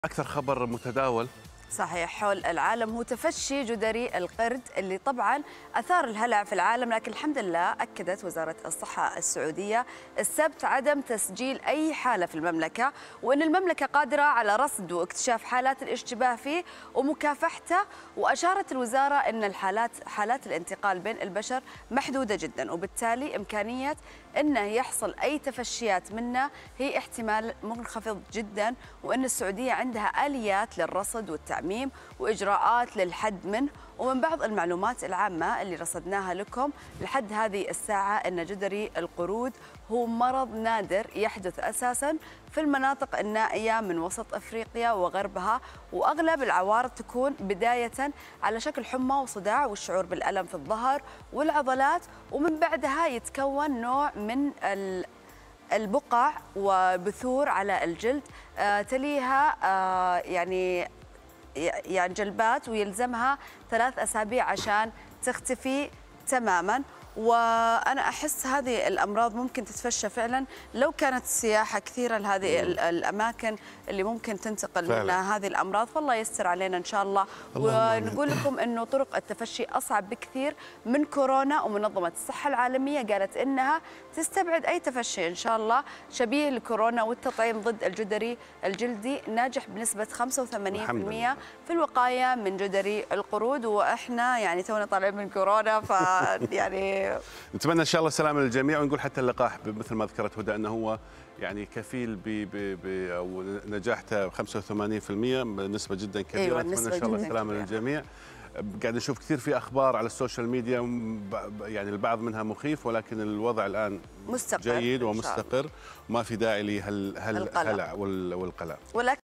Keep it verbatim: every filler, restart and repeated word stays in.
أكثر خبر متداول صحيح حول العالم هو تفشي جدري القرد اللي طبعا أثار الهلع في العالم، لكن الحمد لله أكدت وزارة الصحة السعودية السبت عدم تسجيل أي حالة في المملكة، وأن المملكة قادرة على رصد واكتشاف حالات الاشتباه فيه ومكافحته. وأشارت الوزارة أن الحالات حالات الانتقال بين البشر محدودة جدا، وبالتالي إمكانية أنه يحصل أي تفشيات منه هي احتمال منخفض جدا، وأن السعودية عندها آليات للرصد والتعميم وإجراءات للحد منه. ومن بعض المعلومات العامة اللي رصدناها لكم لحد هذه الساعة أن جدري القرود هو مرض نادر يحدث أساساً في المناطق النائية من وسط أفريقيا وغربها، وأغلب العوارض تكون بداية على شكل حمى وصداع والشعور بالألم في الظهر والعضلات، ومن بعدها يتكون نوع من البقع وبثور على الجلد، آه تليها آه يعني يعني جلبات، ويلزمها ثلاث أسابيع عشان تختفي تماماً. وأنا أحس هذه الأمراض ممكن تتفشى فعلا لو كانت السياحة كثيرة لهذه الأماكن اللي ممكن تنتقل فعلا منها هذه الأمراض، فالله يستر علينا إن شاء الله. ونقول لكم أنه طرق التفشي أصعب بكثير من كورونا، ومنظمة الصحة العالمية قالت إنها تستبعد أي تفشي إن شاء الله شبيه لكورونا، والتطعيم ضد الجدري الجلدي ناجح بنسبة خمسة وثمانين بالمئة في الوقاية من جدري القرود. وإحنا يعني تونا طالعين من كورونا، فيعني نتمنى ان شاء الله السلامه للجميع، ونقول حتى اللقاح مثل ما ذكرت هدى انه هو يعني كفيل ب ب او نجاحته خمسة وثمانين بالمئة بنسبه جدا كبيره. أيوة نتمنى ان شاء الله السلامه للجميع. قاعد نشوف كثير في اخبار على السوشيال ميديا، يعني البعض منها مخيف، ولكن الوضع الان مستقر جيد ومستقر، وما في داعي لهالهلع والقلق.